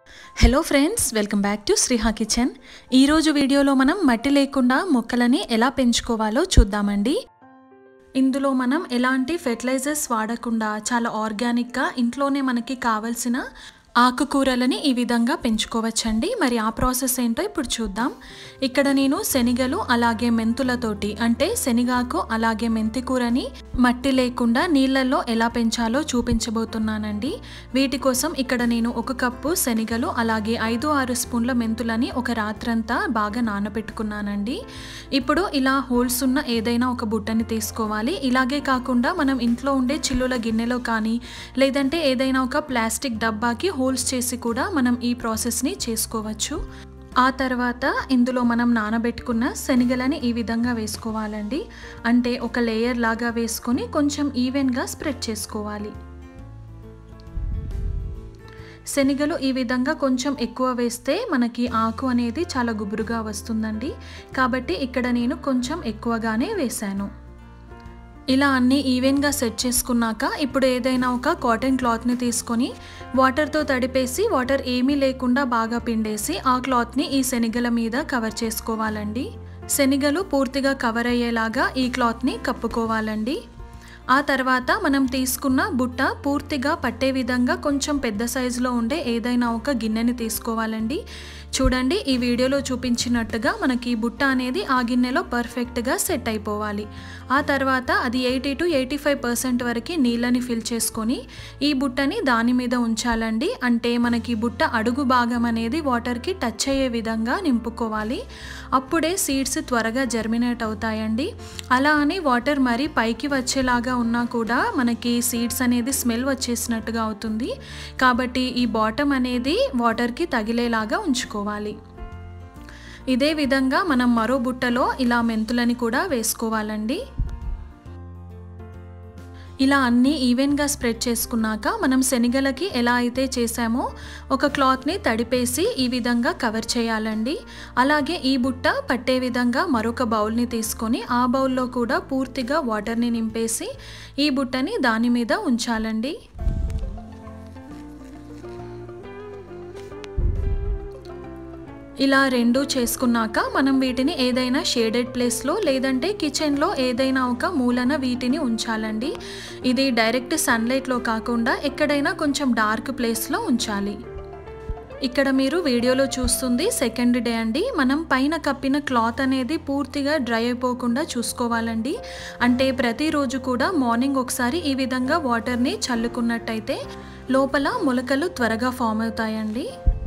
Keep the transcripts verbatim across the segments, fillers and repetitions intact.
Hello friends, welcome back to Sriha kitchen. ఈరోజు వీడియోలో మనం మట్టి లేకుండా మొక్కలని ఎలా పెంచుకోవాలో చూద్దామండి. ఇందులో మనం ఎలాంటి ఫెర్టిలైజర్స్ వాడకుండా చాలా ఆర్గానిక్గా ఇంట్లోనే మనకి కావాల్సిన ఆకుకూరలని ఈ విధంగా పెంచుకోవచ్చండి. మరి ఆ ప్రాసెస్ ఏంటో ఇప్పుడు చూద్దాం. ఇక్కడ నేను శనగలు అలాగే మెంతులతోటి అంటే శనగాకు అలాగే మెంతి కూరని మట్టి లేకుండా నీళ్ళల్లో ఎలా పెంచాలో చూపించబోతున్నానండి. వీటి కోసం ఇక్కడ నేను ఒక కప్పు శనగలు అలాగే ఐదు ఆరు స్పూన్ల మెంతులని ఒక రాత్రంతా బాగా నానబెట్టుకున్నానండి. ఇప్పుడు ఇలా హోల్స్ ఉన్న ఏదైనా ఒక బుట్టని తీసుకోవాలి. ఇలాగే కాకుండా మనం ఇంట్లో ఉండే చిల్లుల గిన్నెలో కానీ లేదంటే ఏదైనా ఒక ప్లాస్టిక్ డబ్బాకి హోల్స్ చేసి కూడా మనం ఈ ప్రాసెస్ని చేసుకోవచ్చు. ఆ తర్వాత ఇందులో మనం నానబెట్టుకున్న శనగలని ఈ విధంగా వేసుకోవాలండి. అంటే ఒక లేయర్ లాగా వేసుకొని కొంచెం ఈవెన్గా స్ప్రెడ్ చేసుకోవాలి. శనగలు ఈ విధంగా కొంచెం ఎక్కువ వేస్తే మనకి ఆకు అనేది చాలా గుబురుగా వస్తుందండి. కాబట్టి ఇక్కడ నేను కొంచెం ఎక్కువగానే వేశాను. ఇలా అన్నీ ఈవెన్గా సెట్ చేసుకున్నాక ఇప్పుడు ఏదైనా ఒక కాటన్ క్లాత్ని తీసుకొని వాటర్తో తడిపేసి వాటర్ ఏమీ లేకుండా బాగా పిండేసి ఆ క్లాత్ని ఈ శనగల మీద కవర్ చేసుకోవాలండి. శనగలు పూర్తిగా కవర్ అయ్యేలాగా ఈ క్లాత్ని కప్పుకోవాలండి. ఆ తర్వాత మనం తీసుకున్న బుట్ట పూర్తిగా పట్టే విధంగా కొంచెం పెద్ద సైజులో ఉండే ఏదైనా ఒక గిన్నెని తీసుకోవాలండి. చూడండి, ఈ వీడియోలో చూపించినట్టుగా మనకి బుట్ట అనేది ఆ గిన్నెలో పర్ఫెక్ట్గా సెట్ అయిపోవాలి. ఆ తర్వాత అది eighty two eighty five percent వరకు నీళ్ళని ఫిల్ చేసుకొని ఈ బుట్టని దాని మీద ఉంచాలండి. అంటే మనకి బుట్ట అడుగు భాగం అనేది వాటర్కి టచ్ అయ్యే విధంగా నింపుకోవాలి. అప్పుడే సీడ్స్ త్వరగా జర్మినేట్ అవుతాయండి. అలా అని వాటర్ మరి పైకి వచ్చేలాగా ఉన్నా కూడా మనకి సీడ్స్ అనేది స్మెల్ వచ్చేసినట్టుగా అవుతుంది. కాబట్టి ఈ బాటమ్ అనేది వాటర్కి తగిలేలాగా ఉంచుకోవాలి. ఇదే విధంగా మనం మరో బుట్టలో ఇలా మెంతులని కూడా వేసుకోవాలండి. ఇలా అన్నీ ఈవెన్గా స్ప్రెడ్ చేసుకున్నాక మనం శనగలకి ఎలా అయితే చేసామో ఒక క్లాత్ని తడిపేసి ఈ విధంగా కవర్ చేయాలండి. అలాగే ఈ బుట్ట పట్టే విధంగా మరొక బౌల్ని తీసుకొని ఆ బౌల్లో కూడా పూర్తిగా వాటర్ని నింపేసి ఈ బుట్టని దాని మీద ఉంచాలండి. ఇలా రెండు చేసుకున్నాక మనం వీటిని ఏదైనా షేడెడ్ ప్లేస్లో లేదంటే కిచెన్లో ఏదైనా ఒక మూలన వీటిని ఉంచాలండి. ఇది డైరెక్ట్ సన్లైట్లో కాకుండా ఎక్కడైనా కొంచెం డార్క్ ప్లేస్లో ఉంచాలి. ఇక్కడ మీరు వీడియోలో చూస్తుంది సెకండ్ డే అండి. మనం పైన కప్పిన క్లాత్ అనేది పూర్తిగా డ్రై అయిపోకుండా చూసుకోవాలండి. అంటే ప్రతిరోజు కూడా మార్నింగ్ ఒకసారి ఈ విధంగా వాటర్ని చల్లుకున్నట్టయితే లోపల మొలకలు త్వరగా ఫామ్ అవుతాయండి.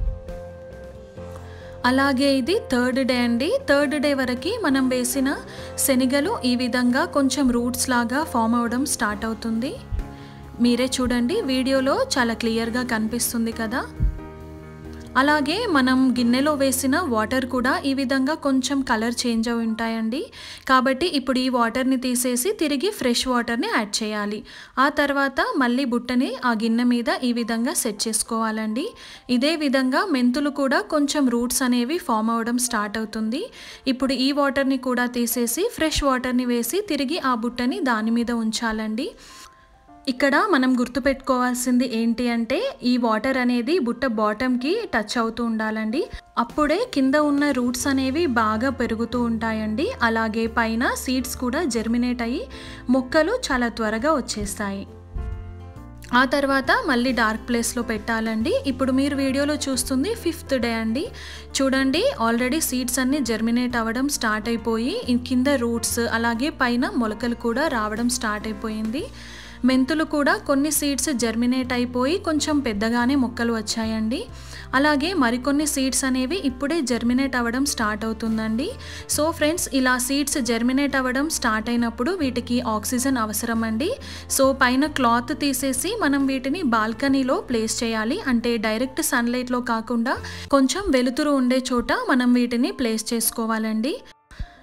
అలాగే ఇది థర్డ్ డే అండి. థర్డ్ డే వరకు మనం వేసిన శనగలు ఈ విధంగా కొంచెం రూట్స్ లాగా ఫామ్ అవ్వడం స్టార్ట్ అవుతుంది. మీరే చూడండి, వీడియోలో చాలా క్లియర్గా కనిపిస్తుంది కదా. అలాగే మనం గిన్నెలో వేసిన వాటర్ కూడా ఈ విధంగా కొంచెం కలర్ చేంజ్ అవి ఉంటాయండి. కాబట్టి ఇప్పుడు ఈ వాటర్ని తీసేసి తిరిగి ఫ్రెష్ వాటర్ని యాడ్ చేయాలి. ఆ తర్వాత మళ్ళీ బుట్టని ఆ గిన్నె మీద ఈ విధంగా సెట్ చేసుకోవాలండి. ఇదే విధంగా మెంతులు కూడా కొంచెం రూట్స్ అనేవి ఫామ్ అవ్వడం స్టార్ట్ అవుతుంది. ఇప్పుడు ఈ వాటర్ని కూడా తీసేసి ఫ్రెష్ వాటర్ని వేసి తిరిగి ఆ బుట్టని దాని మీద ఉంచాలండి. ఇక్కడ మనం గుర్తుపెట్టుకోవాల్సింది ఏంటి అంటే ఈ వాటర్ అనేది బుట్ట బాటమ్కి టచ్ అవుతూ ఉండాలండి. అప్పుడే కింద ఉన్న రూట్స్ అనేవి బాగా పెరుగుతూ ఉంటాయండి. అలాగే పైన సీడ్స్ కూడా జర్మినేట్ అయ్యి మొక్కలు చాలా త్వరగా వచ్చేస్తాయి. ఆ తర్వాత మళ్ళీ డార్క్ ప్లేస్లో పెట్టాలండి. ఇప్పుడు మీరు వీడియోలో చూస్తుంది ఫిఫ్త్ డే అండి. చూడండి, ఆల్రెడీ సీడ్స్ అన్నీ జర్మినేట్ అవ్వడం స్టార్ట్ అయిపోయి కింద రూట్స్ అలాగే పైన మొలకలు కూడా రావడం స్టార్ట్ అయిపోయింది. మెంతులు కూడా కొన్ని సీడ్స్ జర్మినేట్ అయిపోయి కొంచెం పెద్దగానే మొక్కలు వచ్చాయండి. అలాగే మరికొన్ని సీడ్స్ అనేవి ఇప్పుడే జర్మినేట్ అవ్వడం స్టార్ట్ అవుతుందండి. సో ఫ్రెండ్స్, ఇలా సీడ్స్ జర్మినేట్ అవ్వడం స్టార్ట్ అయినప్పుడు వీటికి ఆక్సిజన్ అవసరం అండి. సో పైన క్లాత్ తీసేసి మనం వీటిని బాల్కనీలో ప్లేస్ చేయాలి. అంటే డైరెక్ట్ సన్లైట్లో కాకుండా కొంచెం వెలుతురు ఉండే చోట మనం వీటిని ప్లేస్ చేసుకోవాలండి.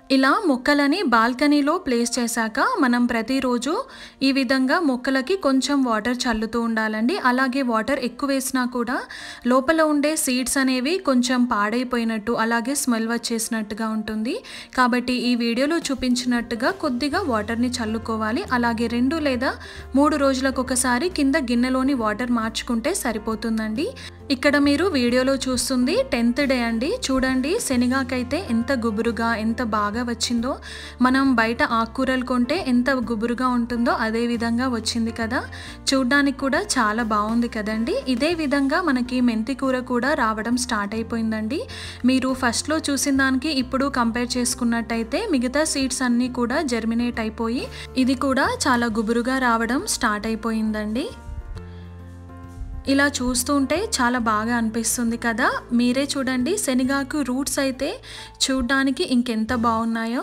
ఇలా మొక్కలని బాల్కనీలో ప్లేస్ చేశాక మనం ప్రతిరోజు ఈ విధంగా మొక్కలకి కొంచెం వాటర్ చల్లుతూ ఉండాలండి. అలాగే వాటర్ ఎక్కువ వేసినా కూడా లోపల ఉండే సీడ్స్ అనేవి కొంచెం పాడైపోయినట్టు అలాగే స్మెల్ వచ్చేసినట్టుగా ఉంటుంది. కాబట్టి ఈ వీడియోలో చూపించినట్టుగా కొద్దిగా వాటర్ని చల్లుకోవాలి. అలాగే రెండు లేదా మూడు రోజులకు ఒకసారి కింద గిన్నెలోని వాటర్ మార్చుకుంటే సరిపోతుందండి. ఇక్కడ మీరు వీడియోలో చూస్తుంది టెన్త్ డే అండి. చూడండి శనగకైతే ఎంత గుబురుగా ఎంత బాగా వచ్చిందో. మనం బయట ఆకుకూరలు కొంటే ఎంత గుబురుగా ఉంటుందో అదే విధంగా వచ్చింది కదా. చూడ్డానికి కూడా చాలా బాగుంది కదండి. ఇదే విధంగా మనకి మెంతి కూర కూడా రావడం స్టార్ట్ అయిపోయిందండి. మీరు ఫస్ట్లో చూసిన దానికి ఇప్పుడు కంపేర్ చేసుకున్నట్టయితే మిగతా సీడ్స్ అన్నీ కూడా జర్మినేట్ అయిపోయి ఇది కూడా చాలా గుబురుగా రావడం స్టార్ట్ అయిపోయిందండి. ఇలా చూస్తుంటే చాలా బాగా అనిపిస్తుంది కదా. మీరే చూడండి శనగాకు రూట్స్ అయితే చూడ్డానికి ఇంకెంత బాగున్నాయో.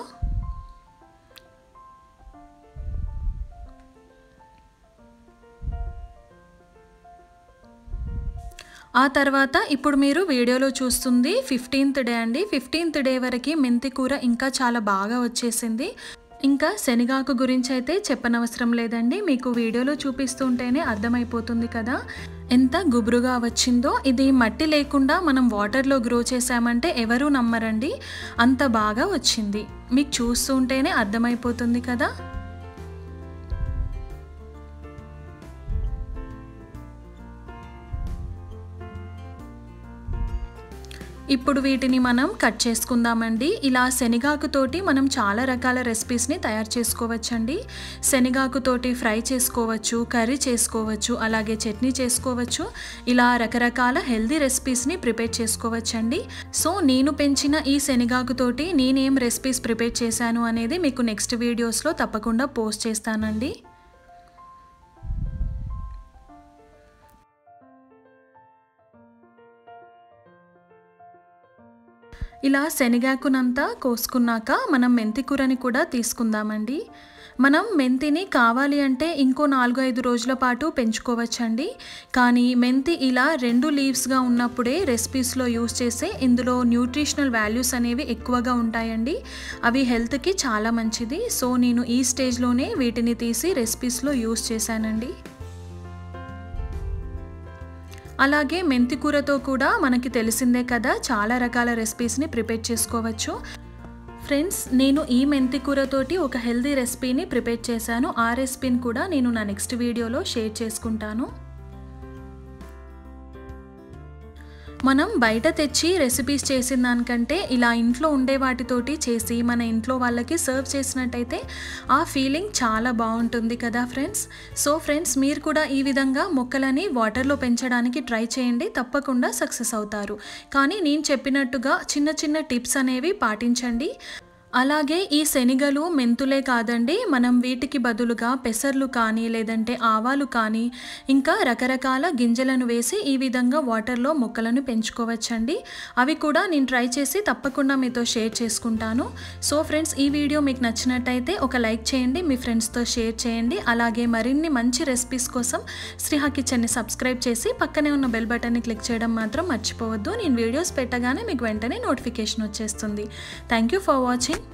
ఆ తర్వాత ఇప్పుడు మీరు వీడియోలో చూస్తుంది ఫిఫ్టీన్త్ డే అండి. ఫిఫ్టీన్త్ డే వరకు మెంతి కూర ఇంకా చాలా బాగా వచ్చేసింది. ఇంకా శనగాకు గురించి అయితే చెప్పనవసరం లేదండి. మీకు వీడియోలో చూపిస్తుంటేనే అర్థమైపోతుంది కదా ఎంత గుబురుగా వచ్చిందో. ఇది మట్టి లేకుండా మనం వాటర్లో గ్రో చేసామంటే ఎవరూ నమ్మరండి, అంత బాగా వచ్చింది. మీకు చూస్తుంటేనే అర్థమైపోతుంది కదా. ఇప్పుడు వీటిని మనం కట్ చేసుకుందామండి. ఇలా శనగాకుతోటి మనం చాలా రకాల రెసిపీస్ని తయారు చేసుకోవచ్చండి. శనగాకుతోటి ఫ్రై చేసుకోవచ్చు, కర్రీ చేసుకోవచ్చు, అలాగే చట్నీ చేసుకోవచ్చు. ఇలా రకరకాల హెల్దీ రెసిపీస్ని ప్రిపేర్ చేసుకోవచ్చండి. సో నేను పెంచిన ఈ శనగాకుతోటి నేనేం రెసిపీస్ ప్రిపేర్ చేశాను అనేది మీకు నెక్స్ట్ వీడియోస్లో తప్పకుండా పోస్ట్ చేస్తానండి. ఇలా శనగాకునంతా కోసుకున్నాక మనం మెంతి కూరని కూడా తీసుకుందామండి. మనం మెంతిని కావాలి అంటే ఇంకో నాలుగు ఐదు రోజుల పాటు పెంచుకోవచ్చండి. కానీ మెంతి ఇలా రెండు లీవ్స్గా ఉన్నప్పుడే రెసిపీస్లో యూస్ చేసే ఇందులో న్యూట్రిషనల్ వాల్యూస్ అనేవి ఎక్కువగా ఉంటాయండి. అవి హెల్త్కి చాలా మంచిది. సో నేను ఈ స్టేజ్లోనే వీటిని తీసి రెసిపీస్లో యూస్ చేశానండి. అలాగే మెంతి కూరతో కూడా మనకి తెలిసిందే కదా చాలా రకాల రెసిపీస్ని ప్రిపేర్ చేసుకోవచ్చు. ఫ్రెండ్స్ నేను ఈ మెంతి కూరతోటి ఒక హెల్దీ రెసిపీని ప్రిపేర్ చేశాను. ఆ రెసిపీని కూడా నేను నా నెక్స్ట్ వీడియోలో షేర్ చేసుకుంటాను. మనం బయట తెచ్చి రెసిపీస్ చేసిన దానికంటే ఇలా ఇంట్లో ఉండే వాటితోటి చేసి మన ఇంట్లో వాళ్ళకి సర్వ్ చేసినట్టయితే ఆ ఫీలింగ్ చాలా బాగుంటుంది కదా ఫ్రెండ్స్. సో ఫ్రెండ్స్ మీరు కూడా ఈ విధంగా మొక్కలని వాటర్లో పెంచడానికి ట్రై చేయండి, తప్పకుండా సక్సెస్ అవుతారు. కానీ నేను చెప్పినట్టుగా చిన్న చిన్న టిప్స్ అనేవి పాటించండి. అలాగే ఈ శనగలు మెంతులే కాదండి, మనం వీటికి బదులుగా పెసర్లు కానీ లేదంటే ఆవాలు కానీ ఇంకా రకరకాల గింజలను వేసి ఈ విధంగా వాటర్లో మొక్కలను పెంచుకోవచ్చండి. అవి కూడా నేను ట్రై చేసి తప్పకుండా మీతో షేర్ చేసుకుంటాను. సో ఫ్రెండ్స్ ఈ వీడియో మీకు నచ్చినట్టయితే ఒక లైక్ చేయండి, మీ ఫ్రెండ్స్తో షేర్ చేయండి. అలాగే మరిన్ని మంచి రెసిపీస్ కోసం శ్రీహా కిచెన్ని సబ్స్క్రైబ్ చేసి పక్కనే ఉన్న బెల్ బటన్ని క్లిక్ చేయడం మాత్రం మర్చిపోవద్దు. నేను వీడియోస్ పెట్టగానే మీకు వెంటనే నోటిఫికేషన్ వచ్చేస్తుంది. Thank you for watching.